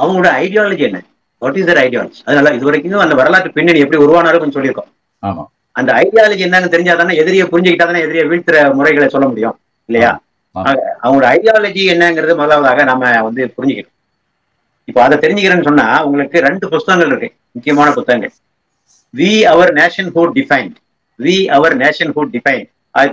அவங்களோட ஐடியாலஜி என்ன, what is Dhar ideology. அதனால இது வரைக்கும் அந்த வரலாற்று பின்னணி எப்படி உருவானாலும் கொஞ்சம் சொல்லியிருக்கோம். ஆமா அந்த ஐடியாலஜி என்னன்னு தெரிஞ்சாதானே எதிரியை புரிஞ்சுக்கிட்டா தானே எதிரியை வீழ்த்துற முறைகளை சொல்ல முடியும் இல்லையா. அவங்களோட ஐடியாலஜி என்னங்கிறது முதலாவதாக நாம வந்து புரிஞ்சுக்கணும். இப்போ அதை தெரிஞ்சுக்கிறேன்னு சொன்னா உங்களுக்கு 2 புத்தகங்கள் இருக்கு, முக்கியமான புத்தகங்கள். We our nationhood defined, we our nationhood defined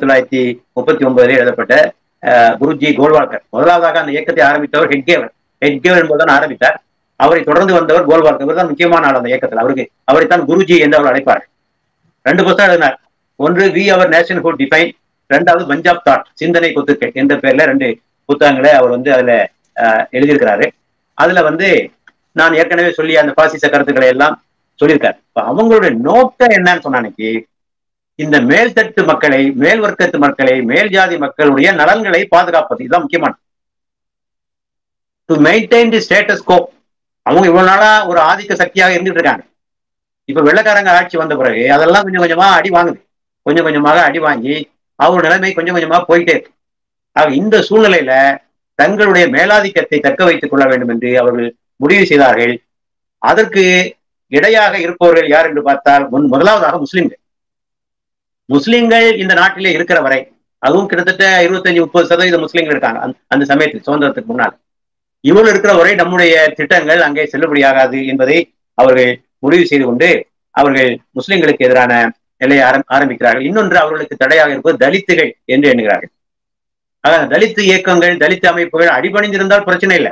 1939 எழுதப்பட்ட குருஜி கோல்வால்கர். முதலாவதாக அந்த இயக்கத்தை ஆரம்பித்தவர் ஹெட்கேவர். ஹெட்கேவர் என்பதுதான் ஆரம்பித்தார். அவரை தொடர்ந்து வந்தவர் கோல்வால்கர். இவர் தான் முக்கியமான ஆள் அந்த இயக்கத்தில். அவரைத்தான் குருஜி என்று அவர் அழைப்பார். 2 புத்தகம் எழுதினார். ஒன்று வி அவர் நேஷன்ஹுட் டிஃபைன், 2வது பஞ்சாப் தாட், சிந்தனை கொத்துக்கள் என்ற பேர்ல 2 புத்தகங்களை அவர் வந்து அதுல எழுதியிருக்கிறாரு. அதுல வந்து நான் ஏற்கனவே சொல்லிய அந்த பாசிச கருத்துக்களை எல்லாம் சொல்லியிருக்காரு. அவங்களுடைய நோக்கம் என்னன்னு சொன்னானைக்கு இந்த மேல்தட்டு மக்களை, மேல் வர்க்கத்து மக்களை, மேல் ஜாதி மக்களுடைய நலன்களை பாதுகாப்பது, இதுதான் முக்கியமானது. To maintain the status quo. அவங்க இவ்வளவு நாளா ஒரு ஆதிக்க சக்தியாக இருந்துட்டு இருக்காங்க. இப்ப வெள்ளைக்காரங்க ஆட்சி வந்த பிறகு அதெல்லாம் கொஞ்சம் கொஞ்சமா அடி வாங்குது. கொஞ்சம் கொஞ்சமாக அடி வாங்கி அவரோட நிலைமை கொஞ்சம் கொஞ்சமா போயிட்டே இருக்கு. ஆக இந்த சூழ்நிலையில தங்களுடைய மேலாதிக்கத்தை தக்க வைத்துக் கொள்ள வேண்டும் என்று அவர்கள் முடிவு செய்தார்கள். அதற்கு இடையாக இருப்பவர்கள் யார் என்று பார்த்தால் முதலாவதாக முஸ்லிம்கள். முஸ்லிம்கள் இந்த நாட்டிலே இருக்கிற வரை, அதுவும் கிட்டத்தட்ட 25-30% முஸ்லிம்கள் இருக்காங்க அந்த சமயத்தில், சுதந்திரத்துக்கு முன்னால். இவர்கள் இருக்கிற வரை நம்முடைய திட்டங்கள் அங்கே செல்லுபடியாகாது என்பதை அவர்கள் முடிவு செய்து கொண்டு அவர்கள் முஸ்லிம்களுக்கு எதிரான நிலையை ஆரம்பிக்கிறார்கள். இன்னொன்று அவர்களுக்கு தடையாக இருப்பது தலித்துகள் என்று எண்ணுகிறார்கள். தலித்து இயக்கங்கள், தலித்து அமைப்புகள் அடிபணிந்திருந்தால் பிரச்சனை இல்லை.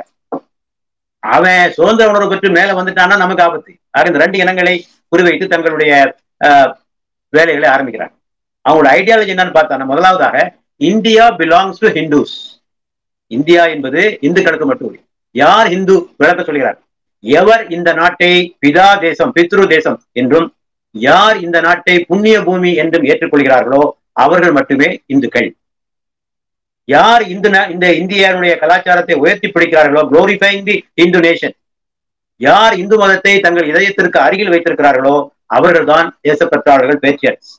அவன் சுதந்திர உணர்வு பெற்று மேல வந்துட்டான்னா நமக்கு ஆபத்து. ஆக இந்த 2 இனங்களை குறிவைத்து தங்களுடைய வேலைகளை ஆரம்பிக்கிறாங்க. அவங்களோட ஐடியாலஜி என்னன்னு பார்த்தா, முதலாவதாக India belongs to Hindus. India என்பது இந்துக்களுக்கு மட்டும். யார் இந்து விளக்க சொல்கிறார்? எவர் இந்த நாட்டை பிதா தேசம், பித்ரு தேசம் என்றும், யார் இந்த நாட்டை புண்ணிய பூமி என்றும் ஏற்றுக்கொள்கிறார்களோ அவர்கள் மட்டுமே இந்துக்கள். யார் இந்த இந்தியாவுடைய கலாச்சாரத்தை உயர்த்தி பிடிக்கிறார்களோ, குளோரிஃபைங் தி இந்து நேஷன், யார் இந்து மதத்தை தங்கள் இதயத்திற்கு அருகில் வைத்திருக்கிறார்களோ அவர்கள் தான் தேசப்பற்றாளர்கள், பேட்ரியாட்ஸ்.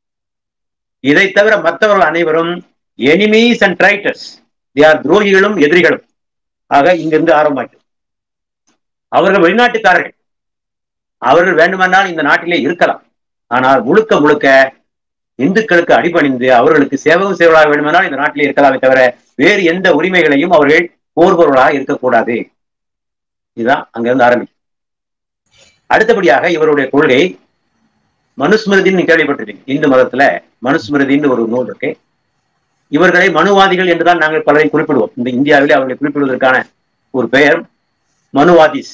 இதை தவிர மற்றவர்கள் அனைவரும் எனிமீஸ் அண்ட் ட்ரைட்டர்ஸ். யார் துரோகிகளும் எதிரிகளும். ஆக இங்கிருந்து ஆரம்பமாயிட்டு அவர்கள் வெளிநாட்டுக்காரர்கள். அவர்கள் வேண்டுமானால் இந்த நாட்டிலே இருக்கலாம். ஆனால் முழுக்க முழுக்க இந்துக்களுக்கு அடிபணிந்து அவர்களுக்கு சேவகம் செய்வதாக வேண்டுமானால் இந்த நாட்டிலே இருக்கலாமே தவிர வேறு எந்த உரிமைகளையும் அவர்கள் கோருபவர்களாக இருக்கக்கூடாது. இதுதான் அங்கிருந்து ஆரம்பிக்கும். அடுத்தபடியாக இவருடைய கொள்கை மனுஸ்மிருதின்னு கேள்விப்பட்டிருக்கீங்க. இந்து மதத்துல மனுஸ்மிருதின்னு ஒரு நூல் இருக்கு. இவர்களை மனுவாதிகள் என்றுதான் நாங்கள் பலரை குறிப்பிடுவோம். இந்த இந்தியாவிலே அவர்களை குறிப்பிடுவதற்கான ஒரு பெயர் மனுவாதிஸ்.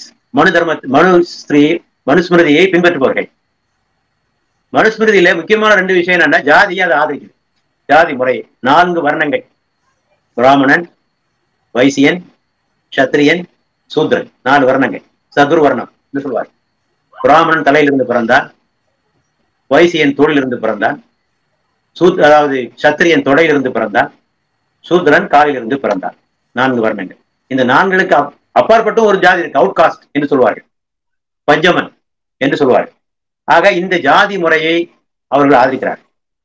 மனுஸ்மிருதியை பின்பற்றுபவர்கள். மனுஸ்மிருதியில முக்கியமான 2 விஷயம் என்னன்னா, ஜாதியை அதை ஆதரிக்குது. ஜாதி முறை 4 வர்ணங்கள், பிராமணன், வைசியன், சத்திரியன், சூத்ரன், 4 வர்ணங்கள். சதுர்வர்ணம் என்று சொல்வார். பிராமணன் தலையிலிருந்து பிறந்தான், வைசியன் தோளிலிருந்து பிறந்தான், அதாவது சத்திரியன் தொடையிலிருந்து பிறந்தான், சூத்ரன் காலிலிருந்து பிறந்தான். 4 வர்ணங்கள். இந்த 4களுக்கு அப்பாற்பட்டும் ஒரு ஜாதி இருக்கு, அவுட் காஸ்ட் என்று சொல்வார்கள், பஞ்சமன் என்று சொல்வார்கள். ஆக இந்த ஜாதி முறையை அவர்கள் ஆதரிக்கிறார்கள்.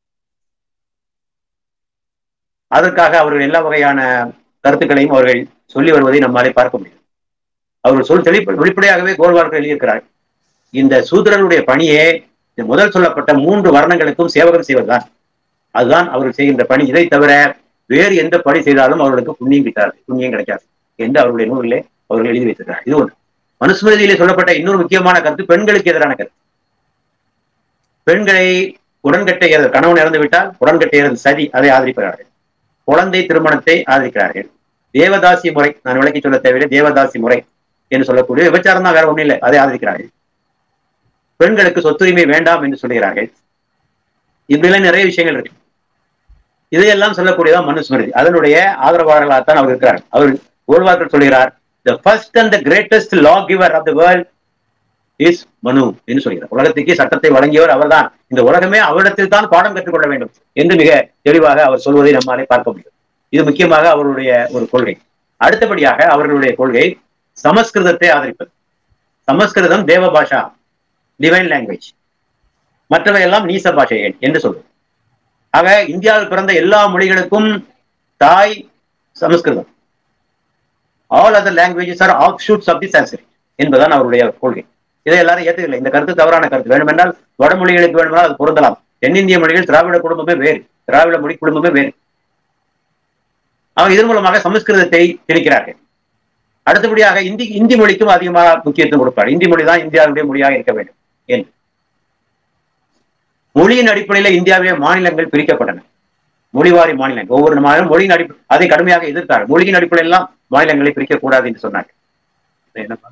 அதற்காக அவர்கள் எல்லா வகையான கருத்துக்களையும் அவர்கள் சொல்லி வருவதை நம்மாலே பார்க்க முடியும். அவர்கள் வெளிப்படையாகவே கோல்வால்கர் எழுதியிருக்கிறார். இந்த சூத்திரனுடைய பணியே முதல் சொல்லப்பட்ட 3 வர்ணங்களுக்கும் சேவகம் செய்வதுதான். அதுதான் அவர்கள் செய்கின்ற பணி. இதை தவிர வேறு எந்த பணி செய்தாலும் அவர்களுக்கு புண்ணியம் கிடைக்காது என்று அவருடைய நூலிலே அவர்கள் எழுதி வைத்திருக்கிறார். இது ஒன்று. மனுஸ்மிருதியிலே சொல்லப்பட்ட இன்னொரு முக்கியமான கருத்து பெண்களுக்கு எதிரான கருத்து. பெண்களை உடன்கட்டை ஏறுதல், கணவன் இறந்து விட்டால் உடன்கட்டை ஏறுதல் சதி, அதை ஆதரிக்கிறார்கள். குழந்தை திருமணத்தை ஆதரிக்கிறார்கள். தேவதாசி முறை, நான் விளக்கி சொல்ல தேவையில்லை, தேவதாசி முறை என்று சொல்லக்கூடிய விபச்சாரம் தான், வேற ஒன்றும் இல்லை, அதை ஆதரிக்கிறார்கள். பெண்களுக்கு சொத்துரிமை வேண்டாம் என்று சொல்கிறார்கள். இப்படிலாம் நிறைய விஷயங்கள் இருக்கு. இதையெல்லாம் சொல்லக்கூடியதான் மனுஸ்மிருதி. அதனுடைய ஆதரவாளர்களாகத்தான் அவர் இருக்கிறார். அவர் கோல்வால்கர் சொல்கிறார், the first and the greatest lawgiver of the world is மனு என்று சொல்கிறார். உலகத்துக்கே சட்டத்தை வழங்கியவர் அவர்தான். இந்த உலகமே அவரிடத்தில் தான் பாடம் கற்றுக்கொள்ள வேண்டும் என்று மிக தெளிவாக அவர் சொல்வதை நம்மாலே பார்க்க முடியும். இது முக்கியமாக அவருடைய ஒரு கொள்கை. அடுத்தபடியாக அவர்களுடைய கொள்கை சமஸ்கிருதத்தை ஆதரிப்பது. சமஸ்கிருதம் தேவ பாஷா, டிவைன் லாங்குவேஜ், மற்றவை எல்லாம் நீச பாஷைகள் என்று சொல்வது. ஆக இந்தியாவில் பிறந்த எல்லா மொழிகளுக்கும் தாய் சமஸ்கிருதம். All other languages are offshoots of the Sanskrit. என்பதுதான் அவருடைய கொள்கை. இதை எல்லாரும் ஏற்றுக்கல. இந்த கருத்து தவறான கருத்து. வேண்டுமென்றால் வடமொழிகளுக்கு வேண்டுமென்றால் அது பொருந்தலாம். தென்னிந்திய மொழிகள் திராவிட குடும்பமே வேறு, திராவிட மொழி குடும்பமே வேறு. அவர் இதன் மூலமாக சமஸ்கிருதத்தை திணிக்கிறார்கள். அடுத்தபடியாக இந்தி மொழிக்கும் அதிகமாக முக்கியத்துவம் கொடுப்பார். இந்தி மொழி தான் இந்தியாவுடைய மொழியாக இருக்க வேண்டும் என்று. மொழியின் அடிப்படையில் இந்தியாவிலே மாநிலங்கள் பிரிக்கப்பட்டன. மொழிவாரி மாநிலங்கள், ஒவ்வொரு மாநிலம் மொழியின் அடிப்படை அதை கடுமையாக எதிர்த்தார்கள். மொழியின் அடிப்படையில் எல்லாம் மாநிலங்களை பிரிக்கக்கூடாது என்று சொன்னார்கள். என்னப்பா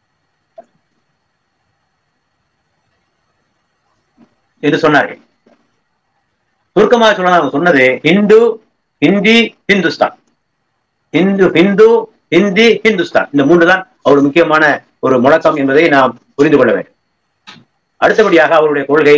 என்று சொன்னார்கள். சுருக்கமாக சொல்ல அவங்க சொன்னது ஹிந்து, ஹிந்தி, ஹிந்துஸ்தான். ஹிந்து, ஹிந்தி, ஹிந்துஸ்தான். இந்த மூன்று தான் அவருடைய முக்கியமான ஒரு முழக்கம் என்பதை நாம் புரிந்து கொள்ள வேண்டும். அடுத்தபடியாக அவருடைய கொள்கை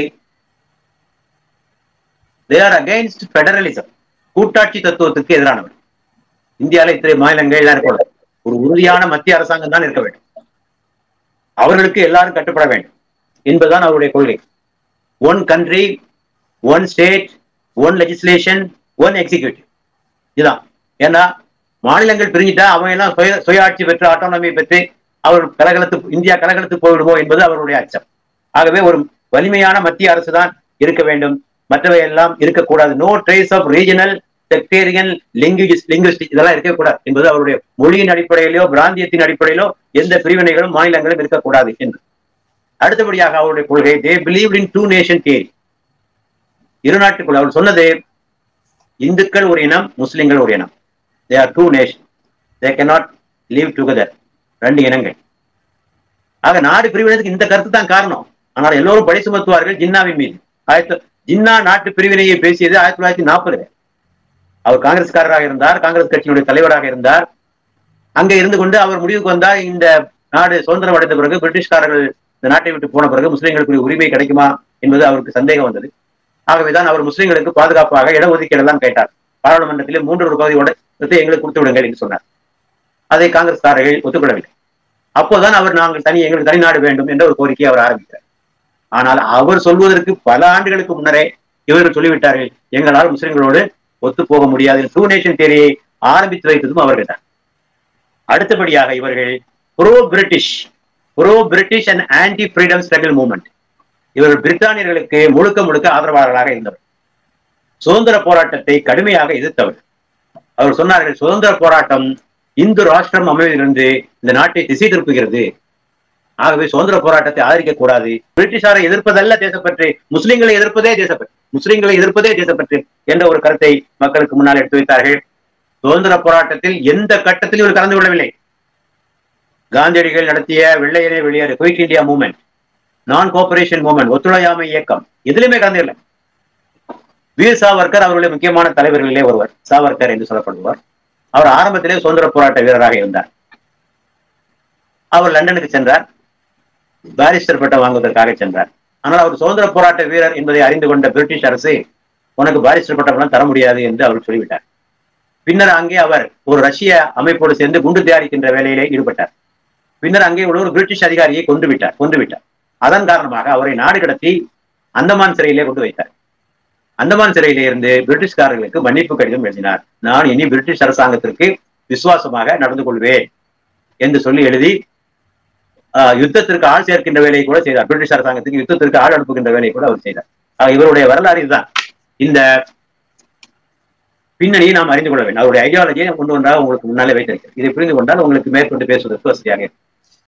they are against federalism, கூட்டாட்சி தத்துவத்துக்கு எதிரானவர். இந்தியாவில் இத்தனை மாநிலங்கள் எல்லாம் இருக்க, ஒரு உறுதியான மத்திய அரசாங்கம் தான் இருக்க வேண்டும், அவர்களுக்கு எல்லாரும் கட்டுப்பட வேண்டும் என்பதுதான் அவருடைய கொள்கை. One country, one state, one legislation, one executive. இதுதான். ஏன்னா மாநிலங்கள் பிரிஞ்சுட்டா அவங்க எல்லாம் சுயாட்சி பெற்று ஆட்டோனமி பெற்று அவர் இந்தியா கலகலத்து போய்விடுமோ என்பது அவருடைய அச்சம். ஆகவே ஒரு வலிமையான மத்திய அரசு தான் இருக்க வேண்டும், மற்றவை எல்லாம் இருக்கக்கூடாது. No trace of regional, sectarian, linguistic இதெல்லாம் இருக்கக்கூடாது என்பது அவருடைய மொழியின் அடிப்படையிலோ பிராந்தியத்தின் அடிப்படையிலோ எந்த பிரிவினைகளும் மாநிலங்களும் இருக்கக்கூடாது என்று. அடுத்தபடியாக அவருடைய கொள்கை they believed in two nation theory. இரு நாட்டுக்குள் அவர் சொன்னது இந்துக்கள் ஒரு இனம், முஸ்லிம்கள் ஒரு இனம். they are two nations, they cannot live together. ரெண்டு இனங்கள். ஆக நாடு பிரிவினதுக்கு இந்த கருத்து தான் காரணம். ஆனால் எல்லோரும் பழி சுமத்துவார்கள் ஜின்னாவின் மீது. ஜின்னா நாட்டு பிரிவினையை பேசியது 1940. அவர் காங்கிரஸ்காரராக இருந்தார், காங்கிரஸ் கட்சியினுடைய தலைவராக இருந்தார். அங்கே இருந்து கொண்டு அவர் முடிவுக்கு வந்தார், இந்த நாடு சுதந்திரம் அடைந்த பிறகு பிரிட்டிஷ்காரர்கள் இந்த நாட்டை விட்டு போன பிறகு முஸ்லிம்களுக்கு உரிமை கிடைக்குமா என்பது அவருக்கு சந்தேகம் வந்தது. ஆகவேதான் அவர் முஸ்லிம்களுக்கு பாதுகாப்பாக இடஒதுக்கீடு எல்லாம் கேட்டார். பாராளுமன்றத்திலே 3 பகுதியோட எங்களுக்கு கொடுத்து விடுங்கள் என்று சொன்னார். அதை காங்கிரஸ்காரர்கள் ஒத்துக்கொள்ளவில்லை. அப்போதான் அவர் எங்களுக்கு தனிநாடு வேண்டும் என்ற ஒரு கோரிக்கையை அவர் ஆரம்பித்தார். ஆனால் அவர் சொல்வதற்கு பல ஆண்டுகளுக்கு முன்னரே இவர்கள் சொல்லிவிட்டார்கள், எங்களால் முஸ்லிம்களோடு ஒத்து போக முடியாது. டூ நேஷன் தியரியை ஆரம்பித்து வைத்ததும் அவர்கள் தான். அடுத்தபடியாக இவர்கள் pro British and anti freedom struggle movement. இவர்கள் பிரித்தானியர்களுக்கு முழுக்க ஆதரவாளர்களாக இருந்தவர். சுதந்திர போராட்டத்தை கடுமையாக எதிர்த்தவர். அவர் சொன்னார்கள், சுதந்திர போராட்டம் இந்து ராஷ்டிரம் அமைவதிலிருந்து இந்த நாட்டை திசை திருப்புகிறது. ஆகவே சுதந்திர போராட்டத்தை ஆதரிக்க கூடாது. பிரிட்டிஷாரை எதிர்ப்பதல்ல தேசப்பற்று, முஸ்லிம்களை எதிர்ப்பதே தேசப்பற்று என்ற ஒரு கருத்தை மக்களுக்கு முன்னால் எடுத்து வைத்தார்கள். சுதந்திர போராட்டத்தில் எந்த கட்டத்திலும் இவர் கலந்து கொள்ளவில்லை. காந்தியடிகள் நடத்திய வெள்ளையரே வெளியேறு, quit India movement, non cooperation movement, ஒத்துழையாமை இயக்கம், எதிலுமே கலந்துள்ள. வீர் சாவர்கர் அவருடைய முக்கியமான தலைவர்களிலே ஒருவர், சாவர்கர் என்று சொல்லப்படுவார். அவர் ஆரம்பத்திலே சுதந்திர போராட்ட வீரராக இருந்தார். அவர் லண்டனுக்கு சென்றார், பாரிஸ்டர் பட்டம் வாங்குவதற்காக சென்றார். ஆனால் அவர் சுதந்திர போராட்ட வீரர் என்பதை அறிந்து கொண்ட பிரிட்டிஷ் அரசு உனக்கு பாரிஸ்டர் பட்டம் தர முடியாது என்று அவர் சொல்லிவிட்டார். பின்னர் அங்கே அவர் ஒரு ரஷ்ய அமைப்போடு சேர்ந்து குண்டு தயாரிக்கின்ற வேலையிலே ஈடுபட்டார். பின்னர் அங்கே உள்ள ஒரு பிரிட்டிஷ் அதிகாரியை கொண்டு விட்டார். அதன் காரணமாக அவரை நாடு கடத்தி அந்தமான் சிறையிலே கொண்டு வைத்தார். அந்தமான் சிறையிலே இருந்து பிரிட்டிஷ்காரர்களுக்கு மன்னிப்பு கடிதம் எழுதினார். நான் இனி பிரிட்டிஷ் அரசாங்கத்திற்கு விசுவாசமாக நடந்து கொள்வேன் என்று சொல்லி எழுதி யுத்தத்திற்கு ஆள் சேர்க்கின்ற வேலையை கூட செய்தார். பிரிட்டிஷ் அரசாங்கத்துக்கு யுத்தத்திற்கு ஆள் அனுப்புகின்ற வேலையை கூட அவர் செய்தார். இவருடைய வரலாறு இதுதான். இந்த பின்னணியை நாம் அறிந்து கொள்ள வேண்டும். அவருடைய ஐடியாலஜியை ஒன்று ஒன்றாக உங்களுக்கு முன்னாலே வைத்திருக்கிறது. இதை புரிந்து கொண்டால் உங்களுக்கு மேற்கொண்டு பேசுவதற்கு வசதியாக இருக்கும்.